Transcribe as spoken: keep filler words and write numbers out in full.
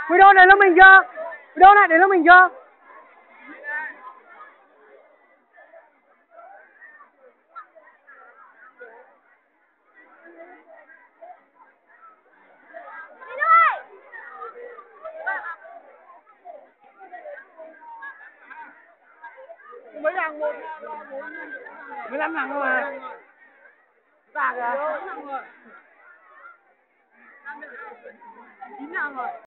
Video này là mình chưa? Video này để là mình chưa? Mấy thằng một mười lăm thằng thôi mà. Già kìa. chín thằng rồi.